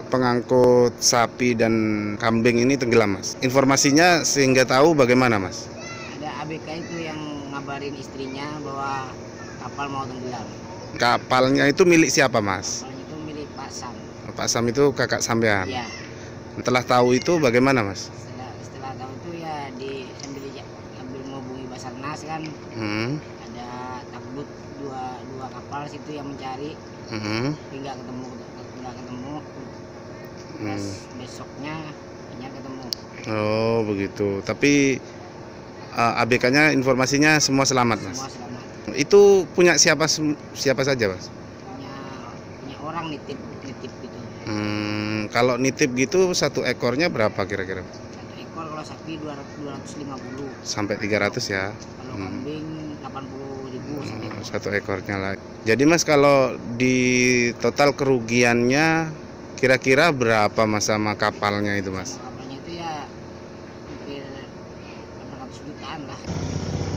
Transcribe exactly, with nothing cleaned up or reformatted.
pengangkut sapi dan kambing ini tenggelam, Mas. Informasinya sehingga tahu bagaimana, Mas? Ada A B K itu yang ngabarin istrinya bahwa kapal mau tenggelam. Kapalnya itu milik siapa, Mas? Kapalnya itu milik Pak Sam. Pak Sam itu kakak sampean. Ya. Setelah tahu itu bagaimana, Mas? Setelah setelah tahu itu ya di sambil sambil menghubungi Basarnas kan. Hmm. Ada takbut dua dua kapal situ yang mencari. Hmm. Tapi nggak ketemu nggak ketemu. Terus Hmm. besoknya hanya ketemu. Oh begitu. Tapi uh, A B K-nya informasinya semua selamat, Mas. Semua selamat. Itu punya siapa siapa saja, Mas? Punya punya orang nitip nitip gitu. Hmm, kalau nitip gitu satu ekornya berapa kira-kira? Satu ekor kalau sapi dua ratus lima puluh. Sampai tiga ratus ya. Kalau Hmm. kambing delapan puluh ribu satu ekor. Satu ekornya lah. Jadi Mas, kalau di total kerugiannya kira-kira berapa, Mas, sama kapalnya itu, Mas? Kapalnya itu ya hampir delapan ratus jutaan lah.